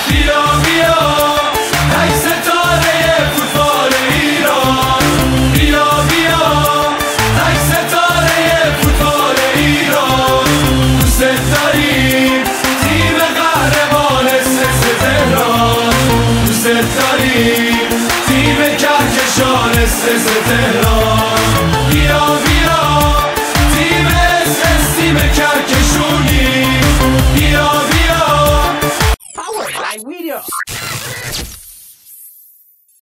بیا بیا ای ستاره فوتبال ایران، بیا بیا ای ستاره فوتبال ایران. دوست داریم تیم قهرمان سس تهران، دوست داریم تیم کهکشان سس تهران.